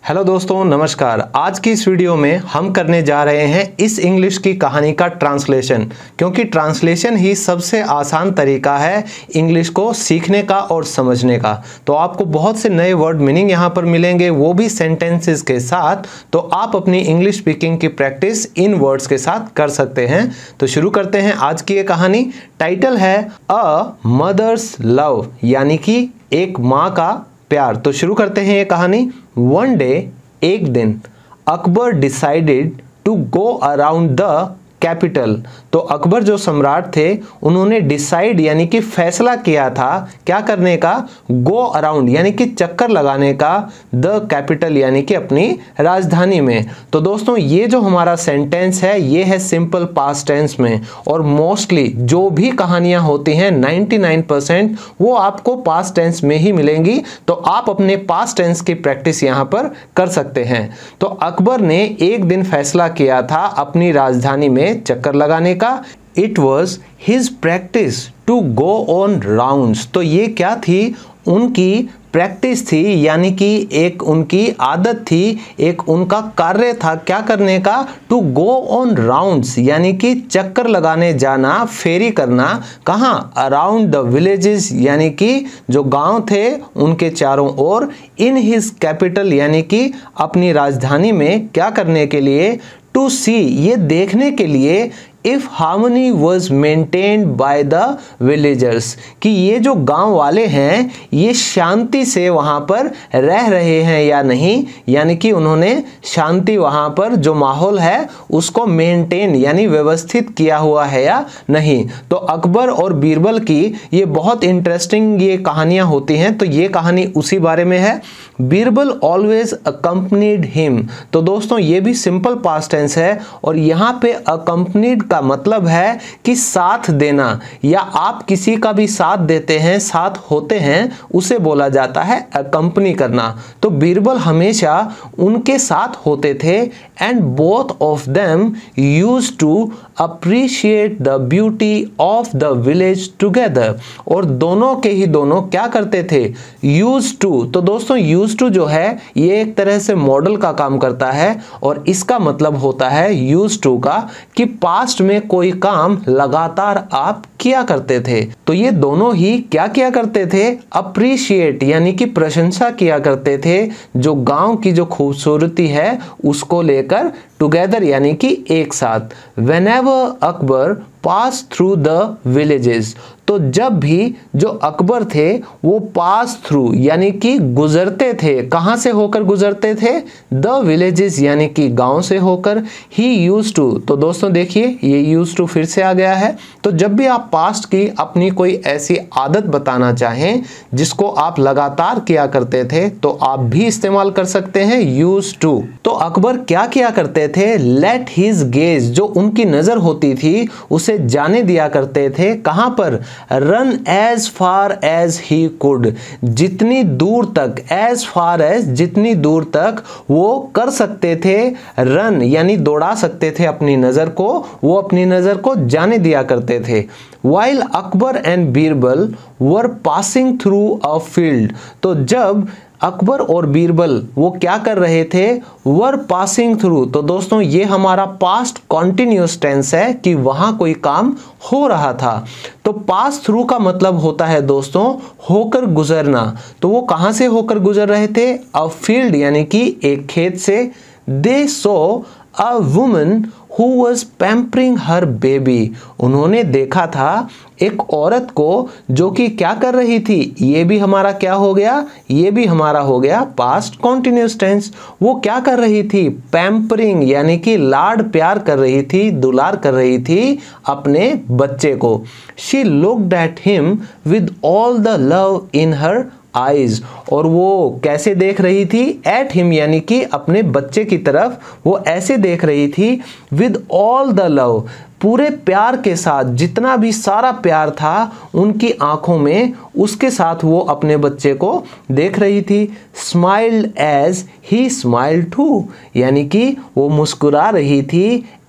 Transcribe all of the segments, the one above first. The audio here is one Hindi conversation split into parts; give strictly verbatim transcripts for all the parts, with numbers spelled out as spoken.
हेलो दोस्तों, नमस्कार। आज की इस वीडियो में हम करने जा रहे हैं इस इंग्लिश की कहानी का ट्रांसलेशन, क्योंकि ट्रांसलेशन ही सबसे आसान तरीका है इंग्लिश को सीखने का और समझने का। तो आपको बहुत से नए वर्ड मीनिंग यहाँ पर मिलेंगे, वो भी सेंटेंसेस के साथ। तो आप अपनी इंग्लिश स्पीकिंग की प्रैक्टिस इन वर्ड्स के साथ कर सकते हैं। तो शुरू करते हैं आज की ये कहानी। टाइटल है अ मदर्स लव, यानी कि एक माँ का प्यार। तो शुरू करते हैं ये कहानी। वन डे, एक दिन, Akbar decided to go around the capital. तो अकबर जो सम्राट थे, उन्होंने डिसाइड यानी कि फैसला किया था क्या करने का, गो अराउंड यानी कि चक्कर लगाने का, द कैपिटल यानी कि अपनी राजधानी में। तो दोस्तों ये जो हमारा सेंटेंस है ये है सिंपल पास्ट टेंस में, और मोस्टली जो भी कहानियां होती हैं निन्यानवे परसेंट वो आपको पास्ट टेंस में ही मिलेंगी। तो आप अपने पास्ट टेंस की प्रैक्टिस यहां पर कर सकते हैं। तो अकबर ने एक दिन फैसला किया था अपनी राजधानी में चक्कर लगाने का। It was his practice to go on rounds. तो ये क्या थी, उनकी प्रैक्टिस थी, यानी कि एक उनकी आदत थी, एक उनका कार्य था क्या करने का, टू गो ऑन राउंड्स यानी कि चक्कर लगाने जाना, फेरी करना। कहाँ, अराउंड द विलेजेस यानी कि जो गांव थे उनके चारों ओर, इन हिज कैपिटल यानी कि अपनी राजधानी में क्या करने के लिए, टू सी ये देखने के लिए, if harmony was maintained by the villagers कि ये जो गांव वाले हैं ये शांति से वहां पर रह रहे हैं या नहीं, यानी कि उन्होंने शांति वहां पर जो माहौल है उसको मेंटेन यानी व्यवस्थित किया हुआ है या नहीं। तो अकबर और बीरबल की ये बहुत इंटरेस्टिंग ये कहानियां होती हैं। तो ये कहानी उसी बारे में है। Birbal always accompanied him. तो दोस्तों ये भी सिंपल पास्ट टेंस है, और यहाँ पे अकम्पनीड का मतलब है कि साथ देना, या आप किसी का भी साथ देते हैं, साथ होते हैं, उसे बोला जाता है अकम्पनी करना। तो बीरबल हमेशा उनके साथ होते थे। And both of them used to appreciate the beauty of the village together. और दोनों के ही दोनों क्या करते थे, यूज टू। तो दोस्तों यूज टू जो है ये एक तरह से मॉडल का काम करता है, और इसका मतलब होता है यूज टू का कि पास्ट में कोई काम लगातार आप किया करते थे। तो ये दोनों ही क्या किया करते थे, अप्रिशिएट यानी कि प्रशंसा किया करते थे, जो गांव की जो खूबसूरती है उसको लेकर, टुगेदर यानी कि एक साथ। Whenever Akbar pass through the villages. तो जब भी जो अकबर थे वो पास थ्रू यानी कि गुजरते थे, कहां से होकर गुजरते थे, द विलेजेस यानी कि गांव से होकर। He used to. तो दोस्तों देखिए ये यूज्ड टू फिर से आ गया है। तो जब भी आप पास्ट की अपनी कोई ऐसी आदत बताना चाहें जिसको आप लगातार किया करते थे, तो आप भी इस्तेमाल कर सकते हैं यूज्ड टू। तो अकबर क्या किया करते थे, लेट हिज गेज, जो उनकी नजर होती थी उसे जाने दिया करते थे। कहां पर, run as far as he could, जितनी दूर तक, एज फार एज जितनी दूर तक वो कर सकते थे, रन यानी दौड़ा सकते थे अपनी नजर को, वो अपनी नजर को जाने दिया करते थे। While Akbar and Birbal were passing through a field. तो जब अकबर और बीरबल वो क्या कर रहे थे, वर पासिंग थ्रू। तो दोस्तों ये हमारा पास्ट कॉन्टिन्यूअस टेंस है कि वहां कोई काम हो रहा था। तो पास थ्रू का मतलब होता है दोस्तों होकर गुजरना। तो वो कहां से होकर गुजर रहे थे, अ फील्ड यानी कि एक खेत से। They saw a woman who was pampering her baby. उन्होंने देखा था एक औरत को जो कि क्या कर रही थी, ये भी हमारा क्या हो गया, ये भी हमारा हो गया पास्ट कॉन्टिन्यूअस टेंस। वो क्या कर रही थी, पैम्परिंग यानी कि लाड प्यार कर रही थी, दुलार कर रही थी अपने बच्चे को। She looked at him with all the love in her eyes. और वो कैसे देख रही थी, एट हिम यानी कि अपने बच्चे की तरफ वो ऐसे देख रही थी, विद ऑल द लव पूरे प्यार के साथ, जितना भी सारा प्यार था उनकी आंखों में, उसके साथ वो अपने बच्चे को देख रही थी। Smiled as he smiled too, यानी कि वो मुस्कुरा रही थी,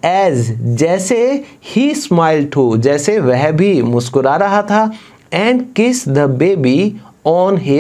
एज जैसे, ही स्माइल्ड टू जैसे वह भी मुस्कुरा रहा था। And kiss the baby on his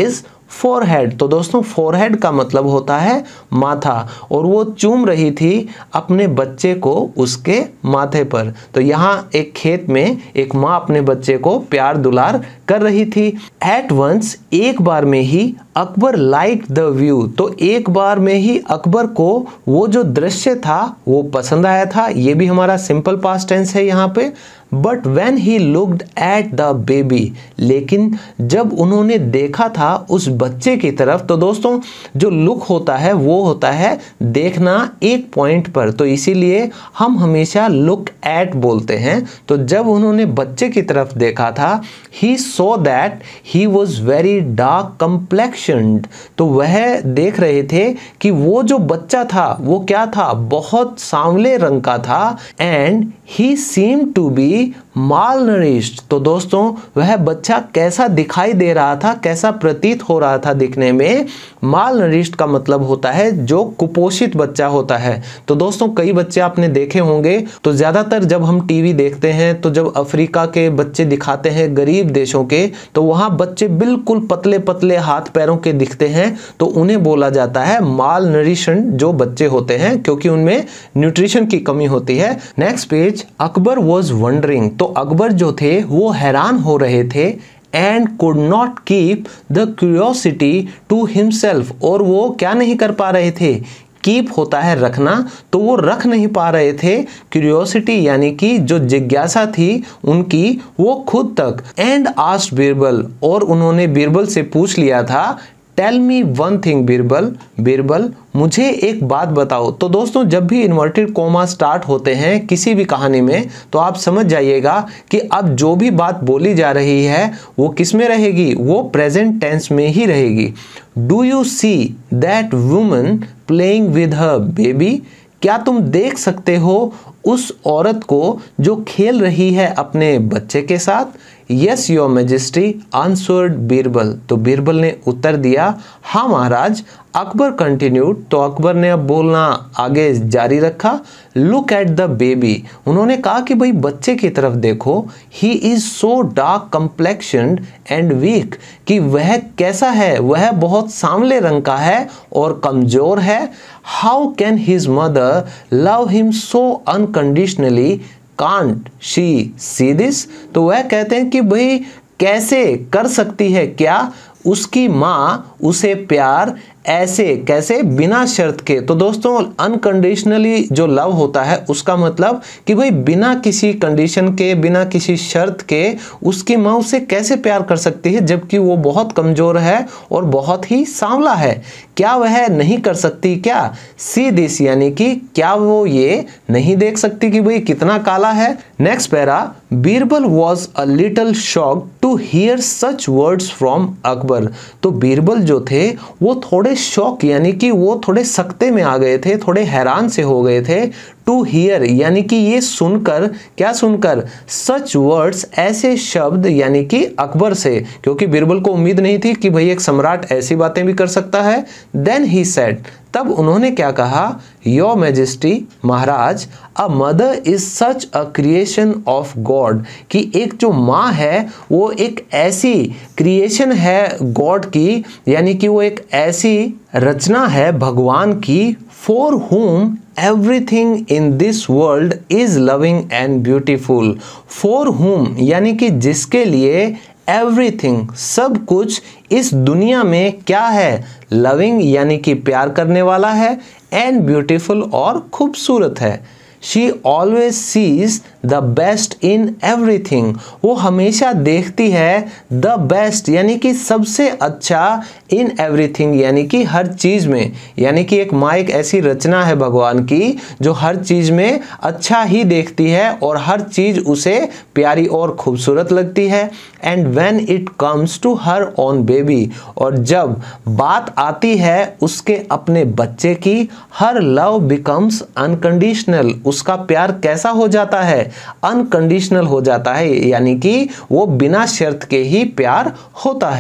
forehead. तो दोस्तों फोरहेड का मतलब होता है माथा, और वो चूम रही थी अपने बच्चे को उसके माथे पर। तो यहाँ एक खेत में एक माँ अपने बच्चे को प्यार दुलार कर रही थी। एट वंस, एक बार में ही, अकबर लाइक द व्यू। तो एक बार में ही अकबर को वो जो दृश्य था वो पसंद आया था। ये भी हमारा सिंपल पास्ट टेंस है यहाँ पे। But when he looked at the baby, लेकिन जब उन्होंने देखा था उस बच्चे की तरफ, तो दोस्तों जो लुक होता है वो होता है देखना एक पॉइंट पर, तो इसीलिए हम हमेशा लुक एट बोलते हैं। तो जब उन्होंने बच्चे की तरफ देखा था, he saw that he was very dark complexioned. तो वह देख रहे थे कि वो जो बच्चा था वो क्या था, बहुत सांवले रंग का था। And he seem to be malnourished. तो दोस्तों वह बच्चा कैसा दिखाई दे रहा था, कैसा प्रतीत हो रहा था दिखने में। माल नरिश्ड का मतलब होता है जो कुपोषित बच्चा होता है। तो दोस्तों कई बच्चे आपने देखे होंगे, तो ज्यादातर जब हम टीवी देखते हैं तो जब अफ्रीका के बच्चे दिखाते हैं गरीब देशों के, तो वहां बच्चे बिल्कुल पतले पतले हाथ पैरों के दिखते हैं, तो उन्हें बोला जाता है माल नरिशन जो बच्चे होते हैं, क्योंकि उनमें न्यूट्रिशन की कमी होती है। Next page, Akbar was wondering. तो अकबर जो थे वो हैरान हो रहे थे। And could not keep the curiosity to himself. और वो क्या नहीं कर पा रहे थे, कीप होता है रखना, तो वो रख नहीं पा रहे थे क्यूरियोसिटी यानी कि जो जिज्ञासा थी उनकी वो खुद तक। एंड आस्क्ड बीरबल, और उन्होंने बीरबल से पूछ लिया था, tell me one thing Birbal, Birbal मुझे एक बात बताओ। तो दोस्तों जब भी इन्वर्टेड कोमा स्टार्ट होते हैं किसी भी कहानी में, तो आप समझ जाइएगा कि अब जो भी बात बोली जा रही है वो किस में रहेगी, वो प्रेजेंट टेंस में ही रहेगी। Do you see that woman playing with her baby. क्या तुम देख सकते हो उस औरत को जो खेल रही है अपने बच्चे के साथ। Yes your majesty answered Birbal. तो बीरबल ने उत्तर दिया, हाँ महाराज। अकबर कंटिन्यूड। तो अकबर ने अब बोलना आगे जारी रखा। Look at the baby. उन्होंने कहा कि भाई बच्चे की तरफ देखो। He is so dark complexioned and weak. कि वह कैसा है, वह बहुत सांवले रंग का है और कमजोर है। How can his mother love him so unconditionally, can't she see this. तो वह कहते हैं कि भाई कैसे कर सकती है क्या उसकी माँ उसे प्यार, ऐसे कैसे, बिना शर्त के। तो दोस्तों अनकंडीशनली जो लव होता है उसका मतलब कि भाई बिना किसी कंडीशन के, बिना किसी शर्त के उसकी माँ उसे कैसे प्यार कर सकती है जबकि वो बहुत कमजोर है और बहुत ही सांवला है। क्या वह नहीं कर सकती क्या, सी दिस यानी कि क्या वो ये नहीं देख सकती कि भाई कितना काला है। Next para, Birbal was a little shock to hear such words from Akbar. तो बीरबल जो थे वो थोड़े शॉक यानी कि वो थोड़े सकते में आ गए थे, थोड़े हैरान से हो गए थे। टू हियर यानी कि ये सुनकर, क्या सुनकर, सच वर्ड्स ऐसे शब्द यानी कि अकबर से, क्योंकि बीरबल को उम्मीद नहीं थी कि भाई एक सम्राट ऐसी बातें भी कर सकता है। देन ही सेड, तब उन्होंने क्या कहा, योर मैजेस्टी महाराज, a mother is such a creation of God. कि एक जो माँ है वो एक ऐसी क्रिएशन है गॉड की, यानी कि वो एक ऐसी रचना है भगवान की। For whom everything in this world is loving and beautiful। for whom यानी कि जिसके लिए everything सब कुछ इस दुनिया में क्या है, loving यानी कि प्यार करने वाला है, and beautiful और खूबसूरत है। She always sees the best in everything। वो हमेशा देखती है the best यानी कि सबसे अच्छा in everything यानी कि हर चीज में। यानी कि एक माँ एक ऐसी रचना है भगवान की जो हर चीज में अच्छा ही देखती है और हर चीज उसे प्यारी और खूबसूरत लगती है। And when it comes to her own baby, और जब बात आती है उसके अपने बच्चे की, her love becomes unconditional। उसका प्यार कैसा हो जाता है, अनकंडीशनल हो जाता है, यानी कि वो बिना शर्त के ही प्यार होता है।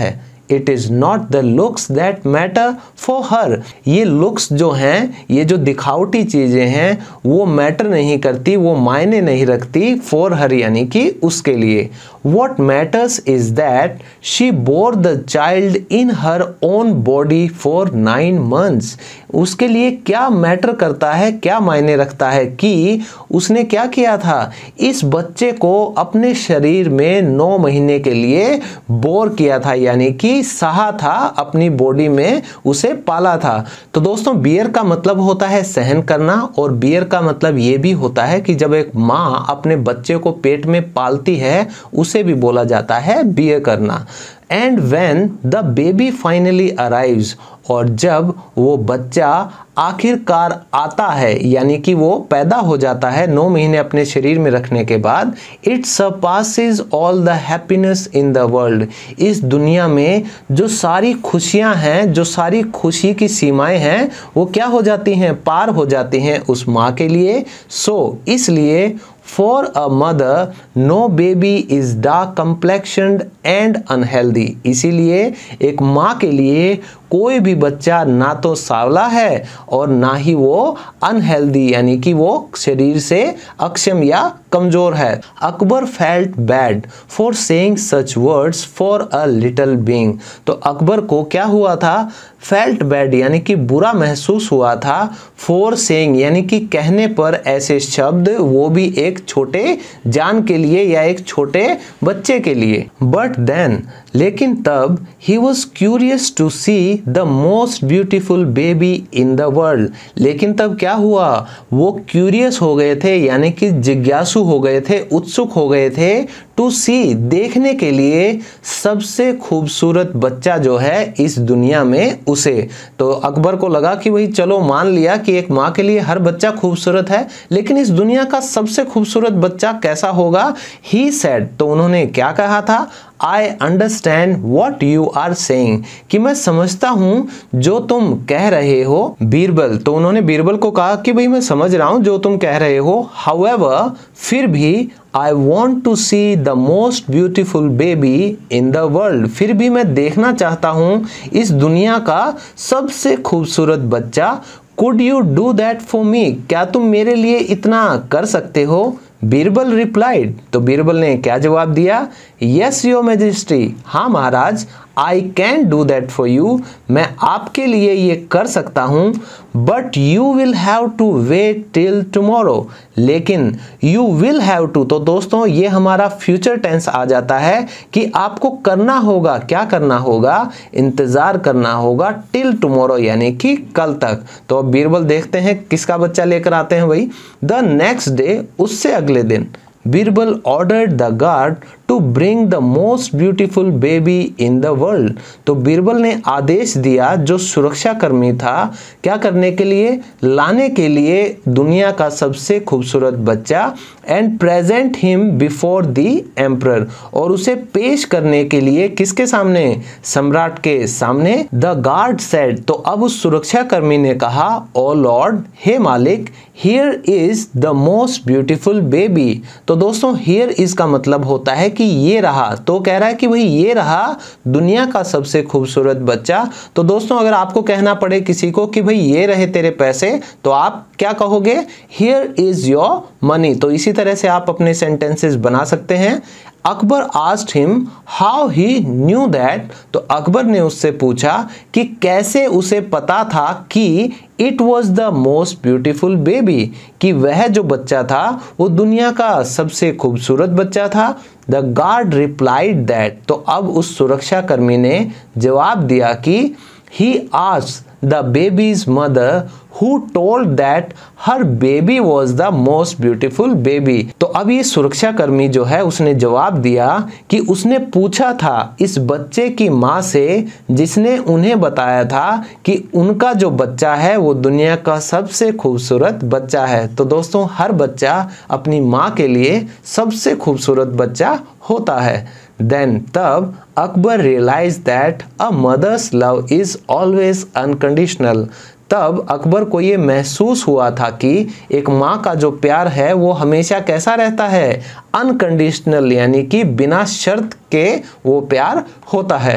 It is not the looks that matter for her. ये लुक्स जो हैं, ये जो दिखावटी चीजें हैं, वो मैटर नहीं करती, वो मायने नहीं रखती फॉर हर यानी कि उसके लिए। What matters is that she bore the child in her own body for nine months. उसके लिए क्या मैटर करता है, क्या मायने रखता है कि उसने क्या किया था, इस बच्चे को अपने शरीर में नौ महीने के लिए बोर किया था, यानी कि सहा था, अपनी बॉडी में उसे पाला था। तो दोस्तों बियर का मतलब होता है सहन करना, और बियर का मतलब ये भी होता है कि जब एक माँ अपने बच्चे को पेट में पालती है उसे भी बोला जाता है बियर करना। And when the baby finally arrives, और जब वो बच्चा आखिरकार आता है, यानी कि वो पैदा हो जाता है नौ महीने अपने शरीर में रखने के बाद, it surpasses all the happiness in the world. इस दुनिया में जो सारी खुशियां हैं, जो सारी खुशी की सीमाएं हैं, वो क्या हो जाती हैं, पार हो जाती हैं उस माँ के लिए। सो so, इसलिए For a mother, no baby is dark complexioned and unhealthy. इसीलिए एक माँ के लिए कोई भी बच्चा ना तो सांवला है और ना ही वो अनहेल्दी यानी कि वो शरीर से अक्षम या कमजोर है। Akbar felt bad for saying such words for a little being. तो अकबर को क्या हुआ था, फेल्ट बैड यानी कि बुरा महसूस हुआ था, फॉर सेइंग यानी कि कहने पर ऐसे शब्द, वो भी एक छोटे जान के लिए या एक छोटे बच्चे के लिए। बट देन, लेकिन तब, he was curious to see the most beautiful baby in the world. लेकिन तब क्या हुआ, वो क्यूरियस हो गए थे यानी कि जिज्ञासु हो गए थे, उत्सुक हो गए थे, टू सी देखने के लिए सबसे खूबसूरत बच्चा जो है इस दुनिया में उसे। तो अकबर को लगा कि वही चलो मान लिया कि एक माँ के लिए हर बच्चा खूबसूरत है, लेकिन इस दुनिया का सबसे खूबसूरत बच्चा कैसा होगा। ही सेड, तो उन्होंने क्या कहा था, I understand what you are saying, कि मैं समझता हूं जो तुम कह रहे हो बीरबल। तो उन्होंने बीरबल को कहा कि भाई मैं समझ रहा हूं जो तुम कह रहे हो, हाउएवर, फिर भी I want to see the most beautiful baby in the world। फिर भी मैं देखना चाहता हूँ इस दुनिया का सबसे खूबसूरत बच्चा। Could you do that for me? क्या तुम मेरे लिए इतना कर सकते हो? बीरबल रिप्लाइड, तो बीरबल ने क्या जवाब दिया, यस योर मैजेस्टी, हाँ महाराज, I can do that for you, मैं आपके लिए ये कर सकता हूँ, but you will have to wait till tomorrow, लेकिन यू विल हैव टू, तो दोस्तों ये हमारा फ्यूचर टेंस आ जाता है कि आपको करना होगा, क्या करना होगा, इंतजार करना होगा, टिल टुमारो यानी कि कल तक। तो अब बीरबल देखते हैं किसका बच्चा लेकर आते हैं भाई। द नेक्स्ट डे, उससे अगले दिन, Birbal ordered the guard to bring the most beautiful baby in the world. तो बीरबल ने आदेश दिया जो सुरक्षा कर्मी था, क्या करने के लिए, लाने के लिए दुनिया का सबसे खूबसूरत बच्चा, and present him before the emperor, और उसे पेश करने के लिए किसके सामने, सम्राट के सामने। द गार्ड सेड, तो अब उस सुरक्षा कर्मी ने कहा, ओ लॉर्ड, हे मालिक, here is the most beautiful baby. तो दोस्तों हियर इज का मतलब होता है कि ये रहा, तो कह रहा है कि भाई ये रहा दुनिया का सबसे खूबसूरत बच्चा। तो दोस्तों अगर आपको कहना पड़े किसी को कि भाई ये रहे तेरे पैसे, तो आप क्या कहोगे, हियर इज योर मनी। तो इसी तरह से आप अपने सेंटेंसेस बना सकते हैं। Akbar asked him how he knew that, तो अकबर ने उससे पूछा कि कैसे उसे पता था कि it was the most beautiful baby, कि वह जो बच्चा था वो दुनिया का सबसे खूबसूरत बच्चा था। द गार्ड रिप्लाइड दैट, तो अब उस सुरक्षा कर्मी ने जवाब दिया कि he asked the baby's mother who told that her baby was the most beautiful baby। तो अब ये सुरक्षा कर्मी जो है उसने जवाब दिया कि उसने पूछा था इस बच्चे की माँ से जिसने उन्हें बताया था कि उनका जो बच्चा है वो दुनिया का सबसे खूबसूरत बच्चा है। तो दोस्तों हर बच्चा अपनी माँ के लिए सबसे खूबसूरत बच्चा होता है। Then तब Akbar realized that a mother's love is always unconditional। तब अकबर को ये महसूस हुआ था कि एक माँ का जो प्यार है वो हमेशा कैसा रहता है, अनकंडीशनल यानी कि बिना शर्त के वो प्यार होता है।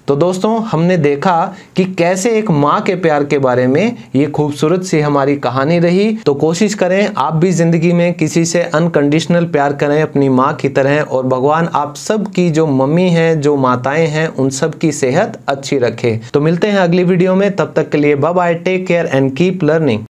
तो दोस्तों हमने देखा कि कैसे एक माँ के प्यार के बारे में ये खूबसूरत सी हमारी कहानी रही। तो कोशिश करें आप भी जिंदगी में किसी से अनकंडीशनल प्यार करें अपनी माँ की तरह, और भगवान आप सब की जो मम्मी हैं, जो माताएं हैं, उन सब की सेहत अच्छी रखे। तो मिलते हैं अगली वीडियो में, तब तक के लिए bye bye, take care and keep learning.